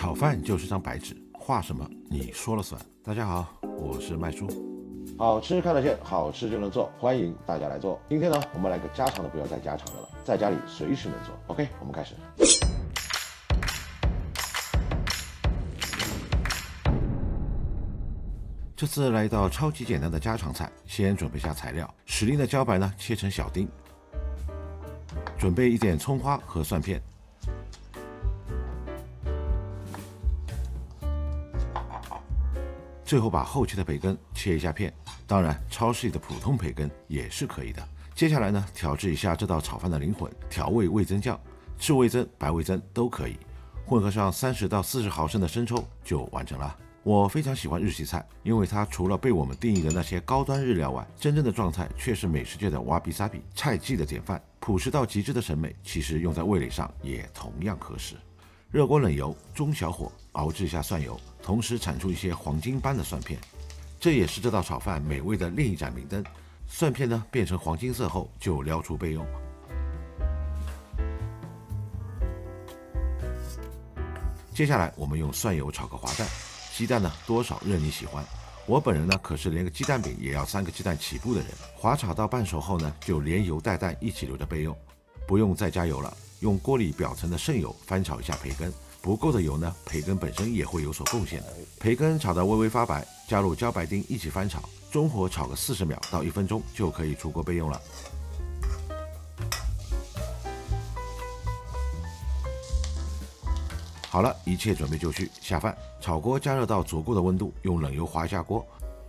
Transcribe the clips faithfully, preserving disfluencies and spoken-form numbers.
炒饭就是张白纸，画什么你说了算。大家好，我是麦叔。 好吃看得见，好吃就能做，欢迎大家来做。今天呢，我们来个家常的，不要再家常的了，在家里随时能做。OK， 我们开始。 这次来一道超级简单的家常菜，先准备下材料：时令的茭白呢切成小丁，准备一点葱花和蒜片，最后把厚切的培根切一下片，当然超市里的普通培根也是可以的。接下来呢，调制一下这道炒饭的灵魂——调味味增酱，赤味增、白味增都可以，混合上三十到四十毫升的生抽就完成了。我非常喜欢日系菜，因为它除了被我们定义的那些高端日料外，真正的状态却是美食界的瓦比萨比菜系的典范。朴实到极致的审美，其实用在味蕾上也同样合适。热锅冷油，中小火熬制一下蒜油，同时产出一些黄金般的蒜片，这也是这道炒饭美味的另一盏明灯。蒜片呢变成黄金色后，就撩出备用。接下来我们用蒜油炒个滑蛋。鸡蛋呢，多少任你喜欢。我本人呢，可是连个鸡蛋饼也要三个鸡蛋起步的人。滑炒到半熟后呢，就连油带蛋一起留着备用，不用再加油了。用锅里表层的剩油翻炒一下培根，不够的油呢，培根本身也会有所贡献的。培根炒到微微发白，加入茭白丁一起翻炒，中火炒个四十秒到一分钟就可以出锅备用了。好了，一切准备就绪，下饭。炒锅加热到足够的温度，用冷油滑一下锅。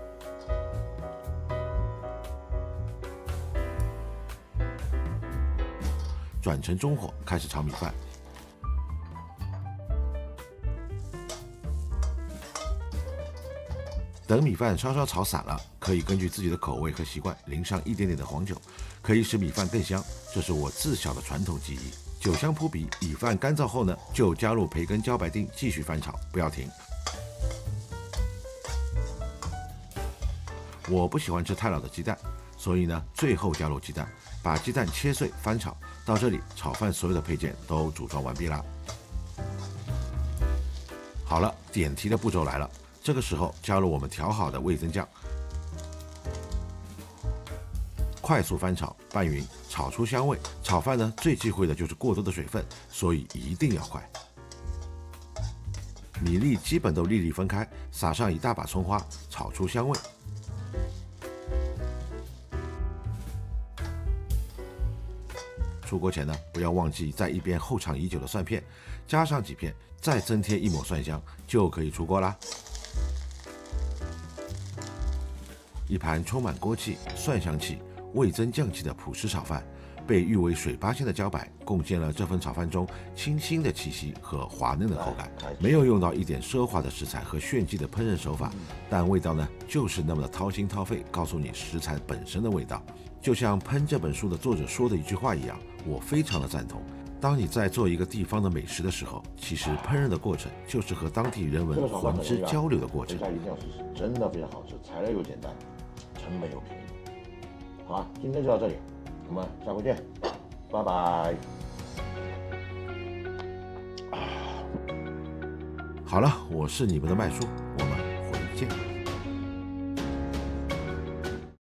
转成中火，开始炒米饭。等米饭稍稍炒散了，可以根据自己的口味和习惯淋上一点点的黄酒，可以使米饭更香。这是我自小的传统技艺。酒香扑鼻，米饭干燥后呢，就加入培根、茭白丁，继续翻炒，不要停。我不喜欢吃太老的鸡蛋，所以呢，最后加入鸡蛋，把鸡蛋切碎翻炒。到这里，炒饭所有的配件都组装完毕啦。好了，点题的步骤来了，这个时候加入我们调好的味增酱，快速翻炒，拌匀，炒出香味。炒饭呢，最忌讳的就是过多的水分，所以一定要快。米粒基本都粒粒分开，撒上一大把葱花，炒出香味。出锅前呢，不要忘记在一边厚尝已久的蒜片，加上几片，再增添一抹蒜香，就可以出锅啦。一盘充满锅气、蒜香气、味增酱气的朴实炒饭，被誉为水八仙的茭白，贡献了这份炒饭中清新的气息和滑嫩的口感。没有用到一点奢华的食材和炫技的烹饪手法，但味道呢，就是那么的掏心掏肺，告诉你食材本身的味道。就像《烹》这本书的作者说的一句话一样，我非常的赞同。当你在做一个地方的美食的时候，其实烹饪的过程就是和当地人文魂之交流的过程。 这家一定要试试，真的非常好吃，材料又简单，成本又便宜。好啊，今天就到这里，我们下回见，拜拜。 好了，我是你们的麦叔，我们回见。